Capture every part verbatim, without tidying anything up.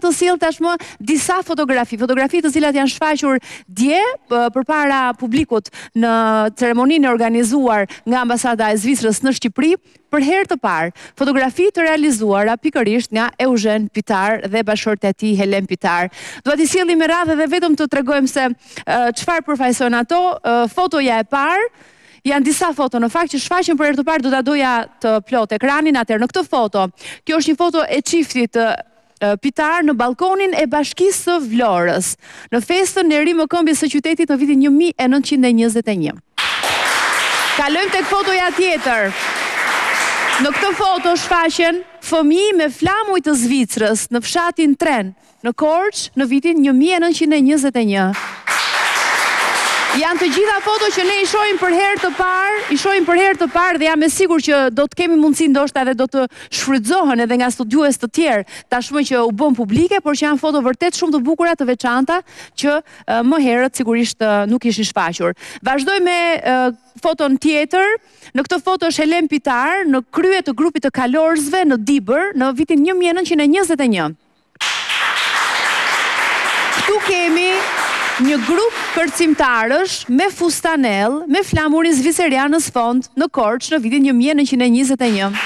të sjell tashmë disa fotografi, fotografi të cilat janë shfaqur dje përpara publikut në ceremoninë e organizuar nga ambasada e Zvicrës në Shqipëri, për herë të parë, fotografi të realizuara pikërisht nga Eugen Pitar dhe bashkëshortja e tij Helen Pitar. Dua t'i sjellim me radhë dhe vetëm të tregojmë se çfarë përfaqësojnë ato. Fotoja e parë, janë disa foto në fakt që shfaqen për herë të parë, do ta doja të plot ekranin atëherë në këtë foto. Kjo është një foto e çiftit Pitar në balkonin e Bashkisë së Vlorës, në festën e rimëkëmbjes së qytetit në vitin një mijë e nëntëqind e njëzet e një. Kalojmë tek fotoja tjetër. Në këtë foto shfaqen fëmijë me flamuj të Zvicrës në fshatin Tren, në Korçë, në vitin një mijë e nëntëqind e njëzet e një. Janë të gjitha foto që ne i shohim për herë të parë, i shohim për herë të parë dhe jam e sigurt që do të kemi mundësi ndoshta edhe do të shfrytëzohen edhe nga studiues të tjerë tashmë që u bën publike, por që janë foto vërtet shumë të bukura, të veçanta që uh, më herët sigurisht uh, nuk ishin shfaqur. Vazhdoj me uh, foton tjetër. Në këtë foto është Helen Pitar në krye të grupit të kalorzve në Dibër në vitin një mijë e nëntëqind e njëzet e një. Këtu kemi një grup kërcimtarësh me fustanell, me flamurin zvicerian në sfond në Korçë në vitin një mijë e nëntëqind e njëzet e një.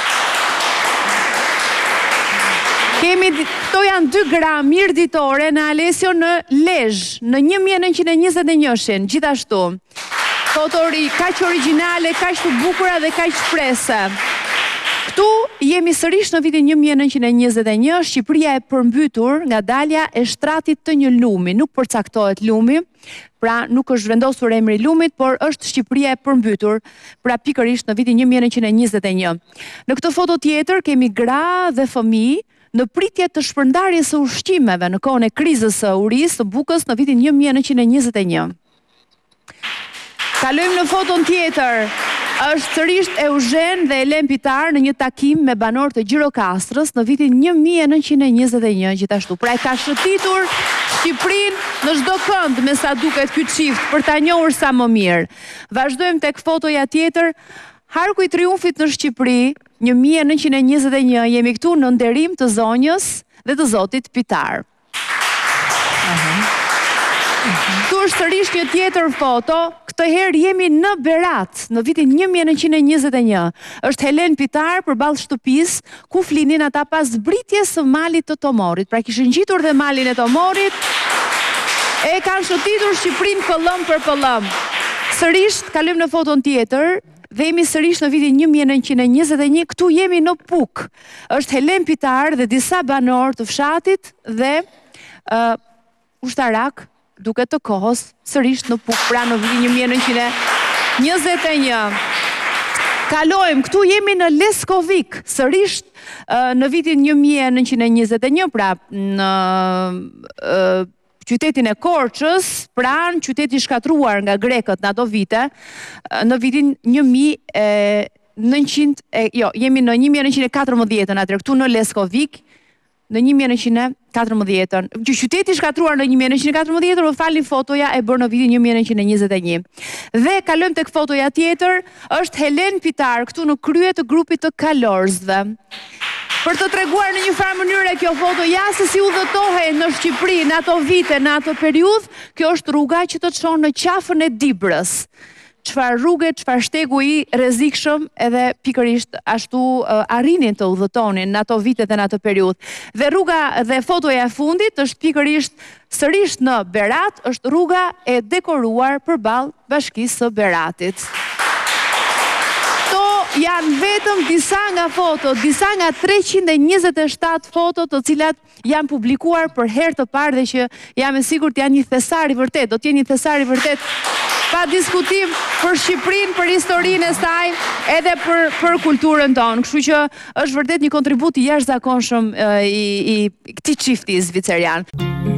Kemi, to janë dy gra mirditore në Alesio në Lezhë, në një mijë e nëntëqind e njëzet e një-shin, gjithashtu. Fotori kaq origjinale, kaq të bukura dhe kaq shprese. Këtu jemi sërish në vitin një mijë e nëntëqind e njëzet e një, Shqipëria e përmbytur nga dalja e shtratit të një lumi. Nuk përcaktohet lumi, pra nuk është vendosur emri lumit, por është Shqipëria e përmbytur, pra pikërisht në vitin një mijë e nëntëqind e njëzet e një. Në këtë foto tjetër kemi gra dhe fëmijë në pritje të shpërndarjes së ushqimeve në kohën e krizës së urisë së bukës në vitin një mijë e nëntëqind e njëzet e një. Kalojmë në foton tjetër. Është sërish Eugen dhe Helen Pitar në një takim me banor të Gjirokastrës në vitin një mijë e nëntëqind e njëzet e një gjithashtu. Pra e ka shëtitur Shqipërinë në çdo kënd me sa duket ky çift për ta njohur sa më mirë. Vazhdojmë tek fotoja tjetër. Harku i triumfit në Shqipëri, një mijë e nëntëqind e njëzet e një, jemi këtu në nderim të zonjës dhe të zotit Pitar. Këtu është sërish një tjetër foto. Këtë herë jemi në Berat, në vitin një mijë e nëntëqind e njëzet e një. Është Helen Pitar përballë shtëpisë ku flinin ata pas zbritjes së malit të Tomorit. Pra kishin ngjitur dhe malin e Tomorit, e kanë shëtitur Shqipërinë pëllëm për pëllëm. Sërish, kalojmë në foton tjetër, dhe jemi sërish në vitin një mijë e nëntëqind e njëzet e një, këtu jemi në Puk. Është Helen Pitar dhe disa banor të fshatit dhe uh, ushtarak duke të kohës sërish në Puk, pra në vitin një mijë e nëntëqind e njëzet e një. Kalojmë, këtu jemi në Leskovik, sërish uh, në vitin një mijë e nëntëqind e njëzet e një, pra në uh, qytetin e Korçës, pranë qyteti shkatruar nga grekët në ato vite, në vitin një mijë e nëntëqind, e, jo, jemi në një mijë e nëntëqind e katërmbëdhjetë atëherë këtu në Leskovik, në një mijë e nëntëqind e katërmbëdhjetë. Qyteti shkatruar në një mijë e nëntëqind e katërmbëdhjetë, më falni, fotoja e bërë në vitin një mijë e nëntëqind e njëzet e një. Dhe kalojmë tek fotoja tjetër, është Helen Pitar këtu në krye të grupit të kalorzve. Për të treguar në një farë mënyrë kjo foto, ja se si udhëtohej në Shqipëri në ato vite, në ato periudhë, kjo është rruga që të çon në qafën e Dibrës. Çfarë rrugë, çfarë shtegu i rrezikshëm, edhe pikërisht ashtu uh, arrinin të udhëtonin në ato vite dhe në ato periudhë. Dhe rruga dhe fotoja e fundit është pikërisht sërish në Berat, është rruga e dekoruar përballë Bashkisë së Beratit. Janë vetëm disa nga foto, disa nga treqind e njëzet e shtatë foto të cilat janë publikuar për herë të parë dhe që jam e sigurt janë një thesar i vërtet, do t'jenë një thesar i vërtet pa diskutim për Shqipërinë, për historinë e saj, edhe për, për kulturën tonë. Kështu që është vërtet një kontribut i jashtëzakonshëm i, i këtij çifti zvicerian.